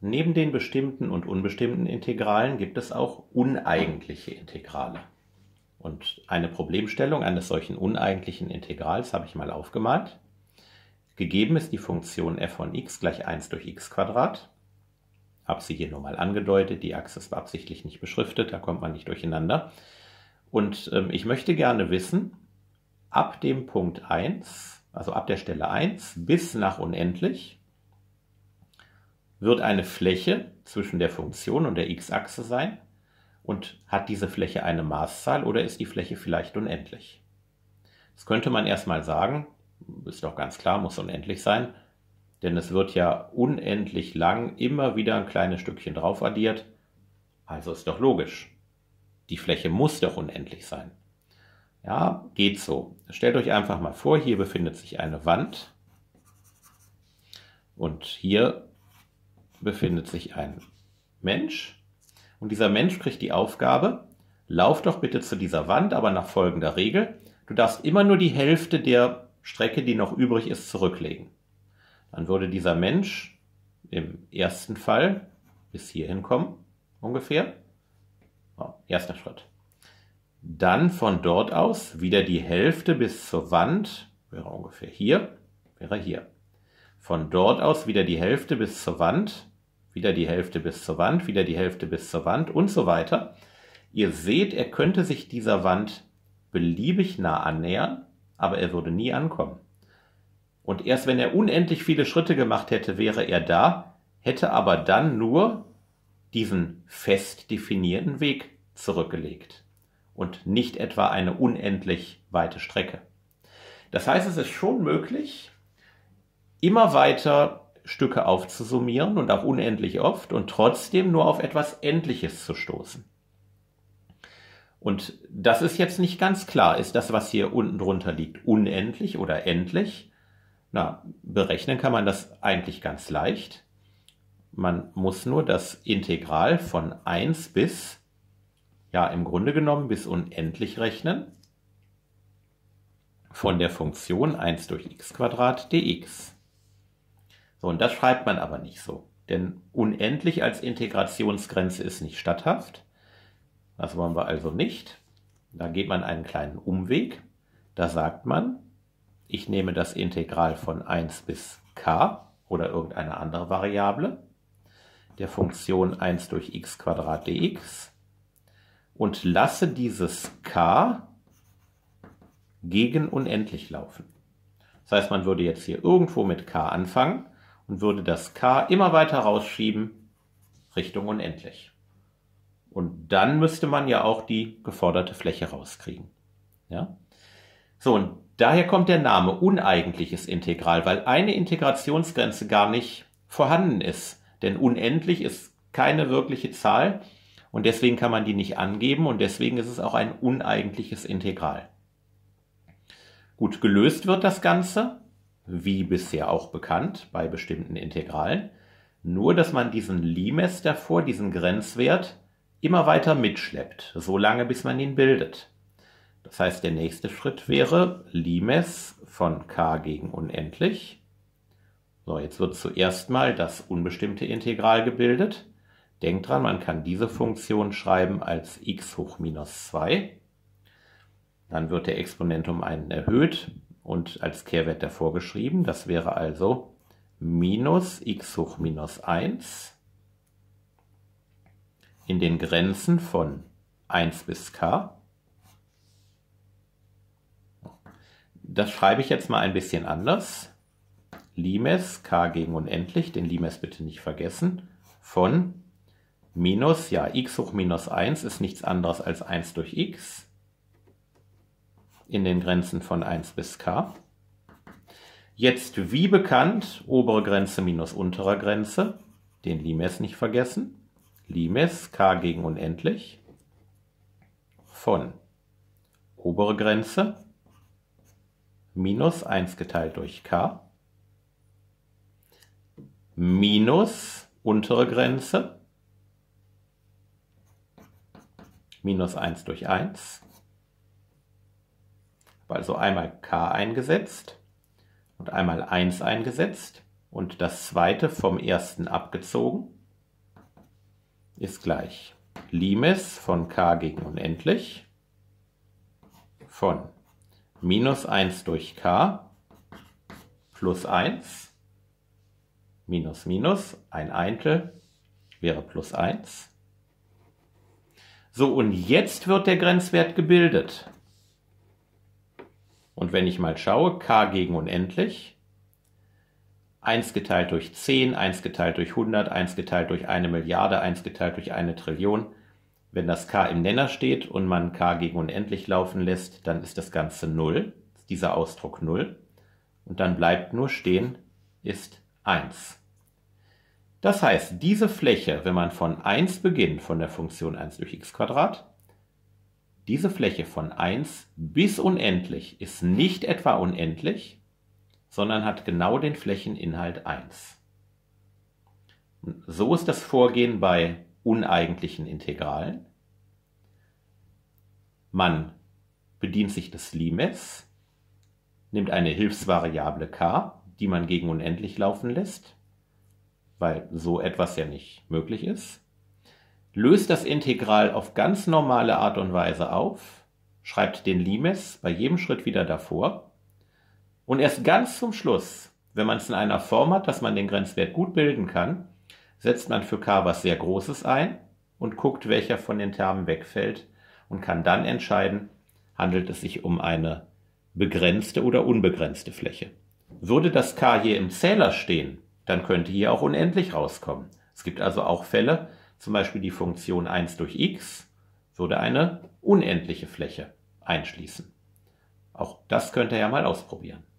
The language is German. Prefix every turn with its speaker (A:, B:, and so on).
A: Neben den bestimmten und unbestimmten Integralen gibt es auch uneigentliche Integrale. Und eine Problemstellung eines solchen uneigentlichen Integrals habe ich mal aufgemalt. Gegeben ist die Funktion f von x gleich 1 durch x². Habe sie hier nur mal angedeutet, die Achse ist absichtlich nicht beschriftet, da kommt man nicht durcheinander. Und ich möchte gerne wissen, ab dem Punkt 1, also ab der Stelle 1 bis nach unendlich, wird eine Fläche zwischen der Funktion und der x-Achse sein und hat diese Fläche eine Maßzahl oder ist die Fläche vielleicht unendlich? Das könnte man erstmal sagen, ist doch ganz klar, muss unendlich sein, denn es wird ja unendlich lang immer wieder ein kleines Stückchen drauf addiert, also ist doch logisch. Die Fläche muss doch unendlich sein. Ja, geht so. Stellt euch einfach mal vor, hier befindet sich eine Wand und hier befindet sich ein Mensch und dieser Mensch kriegt die Aufgabe, lauf doch bitte zu dieser Wand, aber nach folgender Regel, du darfst immer nur die Hälfte der Strecke, die noch übrig ist, zurücklegen. Dann würde dieser Mensch im ersten Fall bis hierhin kommen, ungefähr. So, erster Schritt. Dann von dort aus wieder die Hälfte bis zur Wand, wäre ungefähr hier, wäre hier. Von dort aus wieder die Hälfte bis zur Wand, wieder die Hälfte bis zur Wand, wieder die Hälfte bis zur Wand und so weiter. Ihr seht, er könnte sich dieser Wand beliebig nah annähern, aber er würde nie ankommen. Und erst wenn er unendlich viele Schritte gemacht hätte, wäre er da, hätte aber dann nur diesen fest definierten Weg zurückgelegt und nicht etwa eine unendlich weite Strecke. Das heißt, es ist schon möglich, immer weiter Stücke aufzusummieren und auch unendlich oft und trotzdem nur auf etwas Endliches zu stoßen. Und das ist jetzt nicht ganz klar. Ist das, was hier unten drunter liegt, unendlich oder endlich? Na, berechnen kann man das eigentlich ganz leicht. Man muss nur das Integral von 1 bis, ja im Grunde genommen bis unendlich rechnen, von der Funktion 1 durch x² dx. So, und das schreibt man aber nicht so, denn unendlich als Integrationsgrenze ist nicht statthaft. Das wollen wir also nicht. Da geht man einen kleinen Umweg. Da sagt man, ich nehme das Integral von 1 bis k oder irgendeine andere Variable der Funktion 1 durch x² dx und lasse dieses k gegen unendlich laufen. Das heißt, man würde jetzt hier irgendwo mit k anfangen und würde das k immer weiter rausschieben Richtung unendlich. Und dann müsste man ja auch die geforderte Fläche rauskriegen. Ja? So, und daher kommt der Name uneigentliches Integral, weil eine Integrationsgrenze gar nicht vorhanden ist. Denn unendlich ist keine wirkliche Zahl und deswegen kann man die nicht angeben und deswegen ist es auch ein uneigentliches Integral. Gut, gelöst wird das Ganze, wie bisher auch bekannt, bei bestimmten Integralen, nur dass man diesen Limes davor, diesen Grenzwert, immer weiter mitschleppt, so lange bis man ihn bildet. Das heißt, der nächste Schritt wäre Limes von k gegen unendlich. So, jetzt wird zuerst mal das unbestimmte Integral gebildet. Denkt dran, man kann diese Funktion schreiben als x hoch minus 2. Dann wird der Exponent um einen erhöht und als Kehrwert davor geschrieben. Das wäre also minus x hoch minus 1 in den Grenzen von 1 bis k. Das schreibe ich jetzt mal ein bisschen anders. Limes, k gegen unendlich, den Limes bitte nicht vergessen, von minus, ja, x hoch minus 1 ist nichts anderes als 1 durch x in den Grenzen von 1 bis k. Jetzt wie bekannt, obere Grenze minus untere Grenze, den Limes nicht vergessen. Limes, k gegen unendlich, von obere Grenze minus 1 geteilt durch k minus untere Grenze minus 1 durch 1. Habe also einmal k eingesetzt und einmal 1 eingesetzt und das zweite vom ersten abgezogen. ist gleich Limes von k gegen unendlich von minus 1 durch k plus 1 minus minus, ein Eintel wäre plus 1. So, und jetzt wird der Grenzwert gebildet. Und wenn ich mal schaue, k gegen unendlich, 1 geteilt durch 10, 1 geteilt durch 100, 1 geteilt durch 1 Milliarde, 1 geteilt durch 1 Trillion. Wenn das k im Nenner steht und man k gegen unendlich laufen lässt, dann ist das Ganze 0, dieser Ausdruck 0. Und dann bleibt nur stehen, ist 1. Das heißt, diese Fläche, wenn man von 1 beginnt, von der Funktion 1 durch x², diese Fläche von 1 bis unendlich ist nicht etwa unendlich, sondern hat genau den Flächeninhalt 1. Und so ist das Vorgehen bei uneigentlichen Integralen. Man bedient sich des Limes, nimmt eine Hilfsvariable k, die man gegen unendlich laufen lässt, weil so etwas ja nicht möglich ist, löst das Integral auf ganz normale Art und Weise auf, schreibt den Limes bei jedem Schritt wieder davor und erst ganz zum Schluss, wenn man es in einer Form hat, dass man den Grenzwert gut bilden kann, setzt man für k was sehr Großes ein und guckt, welcher von den Termen wegfällt und kann dann entscheiden, handelt es sich um eine begrenzte oder unbegrenzte Fläche. Würde das k hier im Zähler stehen, dann könnte hier auch unendlich rauskommen. Es gibt also auch Fälle, zum Beispiel die Funktion 1 durch x würde eine unendliche Fläche einschließen. Auch das könnt ihr ja mal ausprobieren.